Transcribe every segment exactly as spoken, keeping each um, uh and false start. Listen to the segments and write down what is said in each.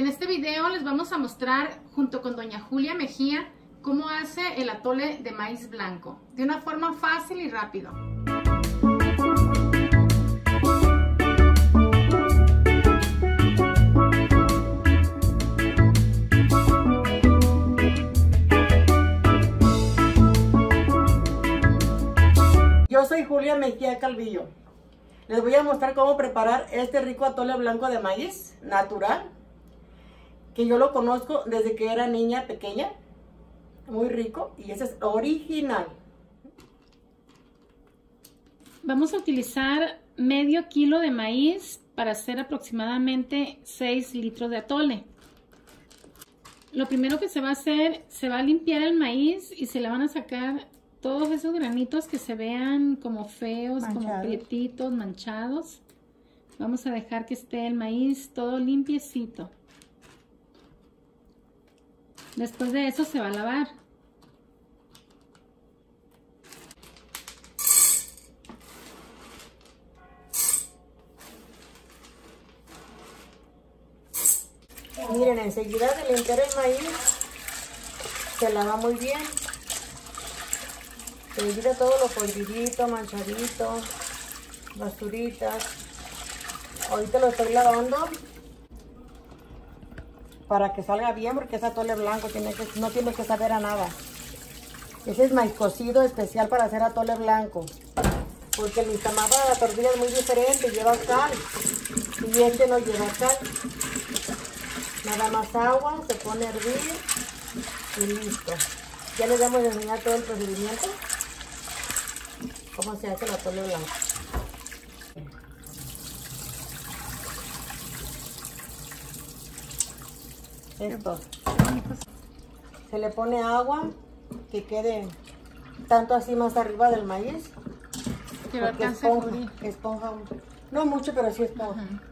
En este video les vamos a mostrar, junto con doña Julia Mejía, cómo hace el atole de maíz blanco, de una forma fácil y rápido. Yo soy Julia Mejía Calvillo. Les voy a mostrar cómo preparar este rico atole blanco de maíz natural, que yo lo conozco desde que era niña pequeña. Muy rico, y ese es original. Vamos a utilizar medio kilo de maíz para hacer aproximadamente seis litros de atole. Lo primero que se va a hacer, se va a limpiar el maíz y se le van a sacar todos esos granitos que se vean como feos, manchados, como prietitos, manchados. Vamos a dejar que esté el maíz todo limpiecito. Después de eso se va a lavar. Miren, enseguida de limpiar el maíz, se lava muy bien. Se le quita todo lo podridito, manchadito, basuritas. Ahorita lo estoy lavando para que salga bien, porque es atole blanco, tiene que, no tiene que saber a nada. Ese es maíz cocido especial para hacer atole blanco, porque el nixtamal para la tortilla es muy diferente, lleva sal, y este no lleva sal. Nada más agua, se pone a hervir y listo. Ya les vamos a enseñar todo el procedimiento, cómo se hace el atole blanco. Esto. Se le pone agua que quede tanto así más arriba del maíz. Que lo alcance esponja, esponja, no mucho, pero sí esponja. Uh-huh.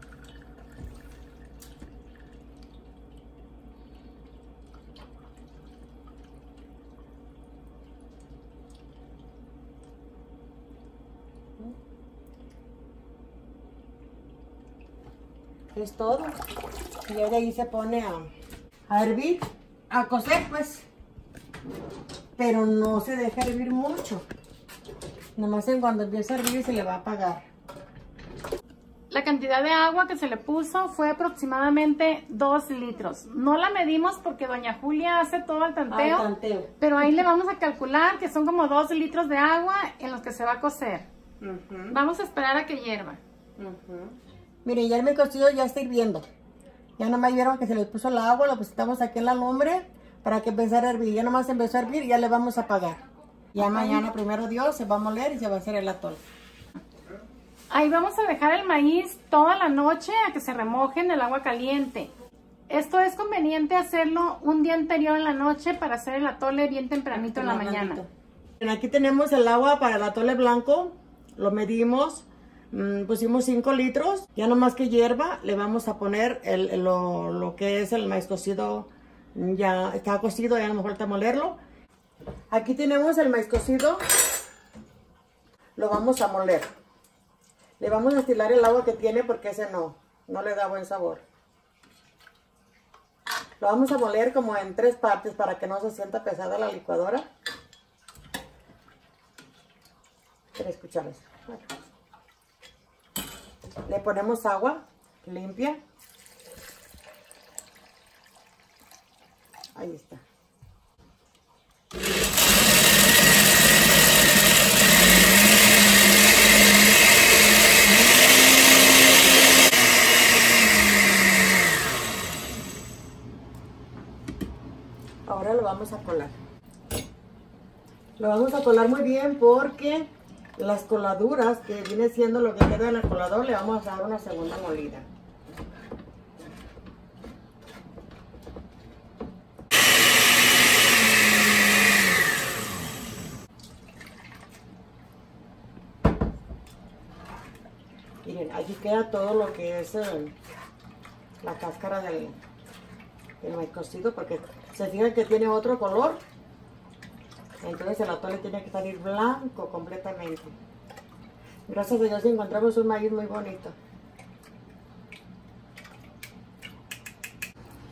Es todo. Y de ahí se pone a, a hervir, a cocer pues, pero no se deja hervir mucho. Nomás en cuando empieza a hervir se le va a apagar. La cantidad de agua que se le puso fue aproximadamente dos litros. No la medimos porque doña Julia hace todo el tanteo, ah, tanteo. Pero ahí le vamos a calcular que son como dos litros de agua en los que se va a cocer. Uh-huh. Vamos a esperar a que hierva. Uh-huh. Miren, ya el mi cocido ya está hirviendo. Ya nomás vieron que se le puso el agua, lo pusimos aquí en la lumbre para que empezara a hervir. Ya nomás empezó a hervir y ya le vamos a apagar. Ya okay. Mañana, primero Dios, se va a moler y se va a hacer el atole. Ahí vamos a dejar el maíz toda la noche a que se remoje en el agua caliente. Esto es conveniente hacerlo un día anterior en la noche para hacer el atole bien tempranito en la mañana. Aquí tenemos el agua para el atole blanco, lo medimos. Mm, pusimos cinco litros, ya nomás que hierva le vamos a poner el, el, lo, lo que es el maíz cocido. Ya está cocido, ya no me falta molerlo. Aquí tenemos el maíz cocido, lo vamos a moler. Le vamos a destilar el agua que tiene porque ese no, no le da buen sabor. Lo vamos a moler como en tres partes para que no se sienta pesada la licuadora. Tres cucharas. Bueno. Le ponemos agua limpia. Ahí está. Ahora lo vamos a colar. Lo vamos a colar muy bien porque las coladuras, que viene siendo lo que queda en el colador, le vamos a dar una segunda molida. Miren, aquí queda todo lo que es eh, la cáscara del, del maíz cocido, porque se fijan que tiene otro color. Entonces el atole tiene que salir blanco completamente. Gracias a Dios encontramos un maíz muy bonito.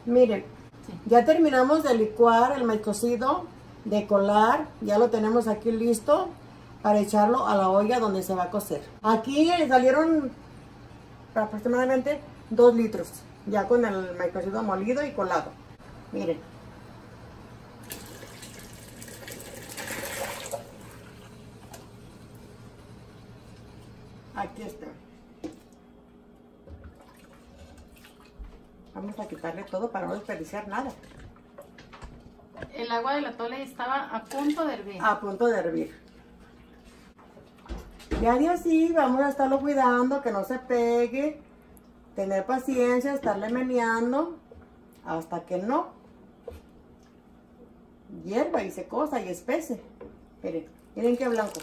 Miren, Sí. ya terminamos de licuar el maíz cocido, de colar, ya lo tenemos aquí listo para echarlo a la olla donde se va a cocer. Aquí salieron aproximadamente dos litros, ya con el maíz cocido molido y colado. Miren. Aquí está. Vamos a quitarle todo para no desperdiciar nada. El agua del atole estaba a punto de hervir. A punto de hervir. Ya de así vamos a estarlo cuidando, que no se pegue. Tener paciencia, estarle meneando hasta que no hierva y se cosa y espese. Miren, miren qué blanco.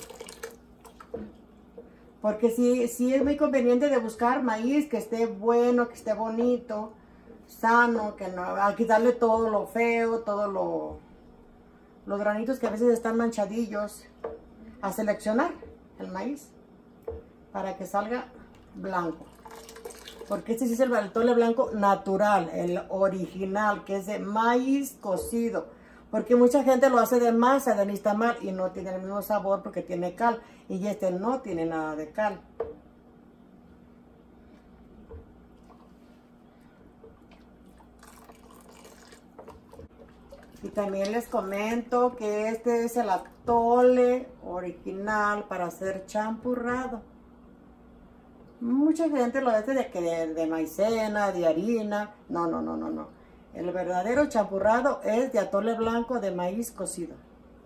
Porque sí, sí es muy conveniente de buscar maíz que esté bueno, que esté bonito, sano, que no, a quitarle todo lo feo, todo lo, los granitos que a veces están manchadillos, a seleccionar el maíz para que salga blanco. Porque este sí es el atole blanco natural, el original, que es de maíz cocido. Porque mucha gente lo hace de masa, de nixtamal, y no tiene el mismo sabor porque tiene cal. Y este no tiene nada de cal. Y también les comento que este es el atole original para hacer champurrado. Mucha gente lo hace de, de, de maicena, de harina. No, no, no, no, no. El verdadero champurrado es de atole blanco de maíz cocido.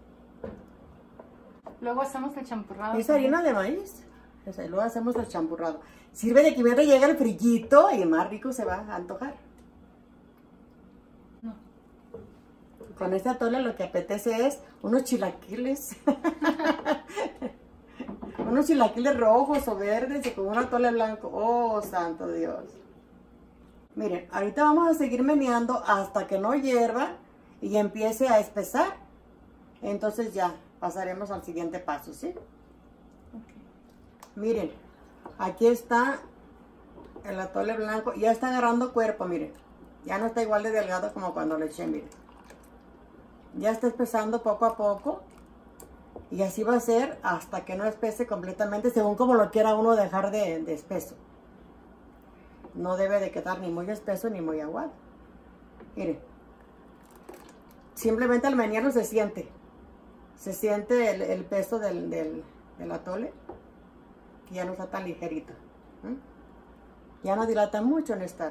Luego hacemos el champurrado. Es harina de maíz. O sea, luego hacemos el champurrado. Sirve de que mientras llega el frillito y más rico se va a antojar. No. Con este atole lo que apetece es unos chilaquiles. Unos chilaquiles rojos o verdes y con un atole blanco. Oh, santo Dios. Miren, ahorita vamos a seguir meneando hasta que no hierva y empiece a espesar. Entonces ya pasaremos al siguiente paso, ¿sí? Okay. Miren, aquí está el atole blanco. Ya está agarrando cuerpo, miren. Ya no está igual de delgado como cuando lo eché, miren. Ya está espesando poco a poco. Y así va a ser hasta que no espese completamente, según como lo quiera uno dejar de, de espeso. No debe de quedar ni muy espeso ni muy aguado. Miren. Simplemente al menearlo se siente. Se siente el, el peso del, del, del atole. Que ya no está tan ligerito. ¿Mm? Ya no dilata mucho en estar.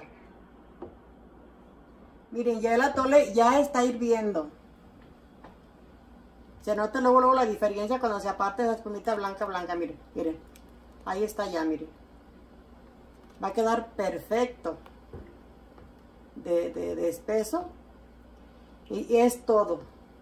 Miren, ya el atole ya está hirviendo. Se nota luego, luego la diferencia cuando se aparte esa espumita blanca, blanca, miren, miren. Ahí está ya, miren. Va a quedar perfecto de, de, de espeso. Y, y es todo.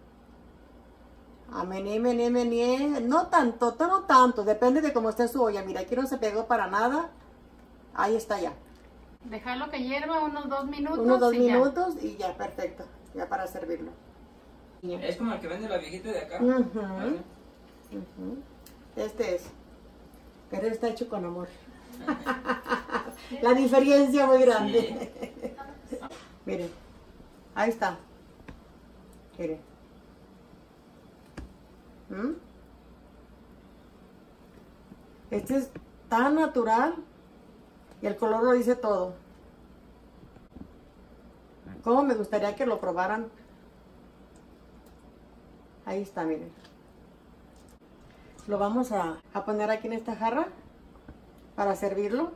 A meneé, meneé, meneé. No tanto, no tanto. Depende de cómo esté su olla. Mira, aquí no se pegó para nada. Ahí está ya. Dejarlo que hierva unos dos minutos. Unos dos y minutos ya. y ya, perfecto. Ya para servirlo. Es como el que vende la viejita de acá. Uh-huh. ¿Vale? Uh-huh. Este es. Pero está hecho con amor. La diferencia muy grande. Sí. Miren. Ahí está. Miren. ¿Mm? Este es tan natural. Y el color lo dice todo. Cómo me gustaría que lo probaran. Ahí está, miren. Lo vamos a, a poner aquí en esta jarra para servirlo.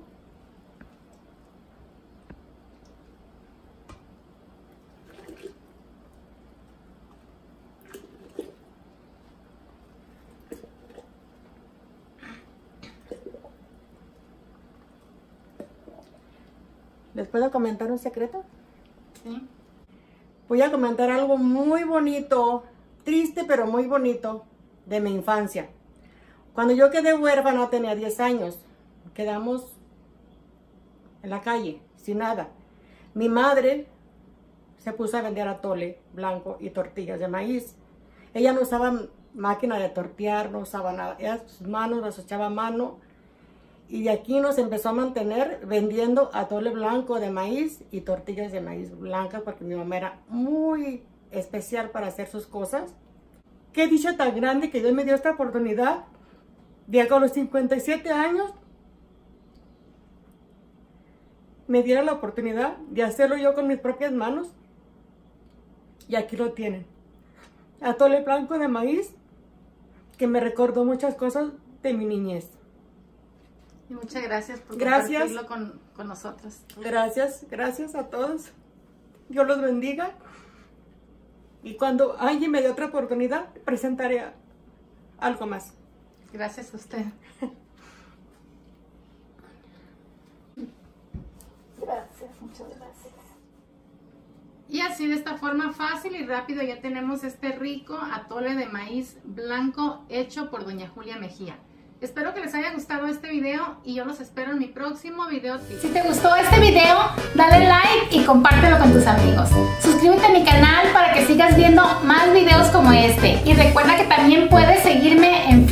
¿Les puedo comentar un secreto? Sí. Voy a comentar algo muy bonito, triste pero muy bonito, de mi infancia. Cuando yo quedé huérfana tenía diez años. Quedamos en la calle, sin nada. Mi madre se puso a vender atole blanco y tortillas de maíz. Ella no usaba máquina de tortear, no usaba nada. Ella sus manos las echaba a mano Y de aquí nos empezó a mantener vendiendo atole blanco de maíz y tortillas de maíz blanca, porque mi mamá era muy especial para hacer sus cosas. Qué dicha tan grande que Dios me dio esta oportunidad de que a los cincuenta y siete años me diera la oportunidad de hacerlo yo con mis propias manos. Y aquí lo tienen. Atole blanco de maíz, que me recordó muchas cosas de mi niñez. Y muchas gracias por Gracias. compartirlo con, con nosotros. Gracias, gracias a todos. Dios los bendiga. Y cuando alguien me dé otra oportunidad, presentaré algo más. Gracias a usted. Gracias, muchas gracias. Y así de esta forma fácil y rápido ya tenemos este rico atole de maíz blanco hecho por doña Julia Mejía. Espero que les haya gustado este video y yo los espero en mi próximo video tip. Si te gustó este video, dale like y compártelo con tus amigos. Suscríbete a mi canal para que sigas viendo más videos como este. Y recuerda que también puedes seguirme en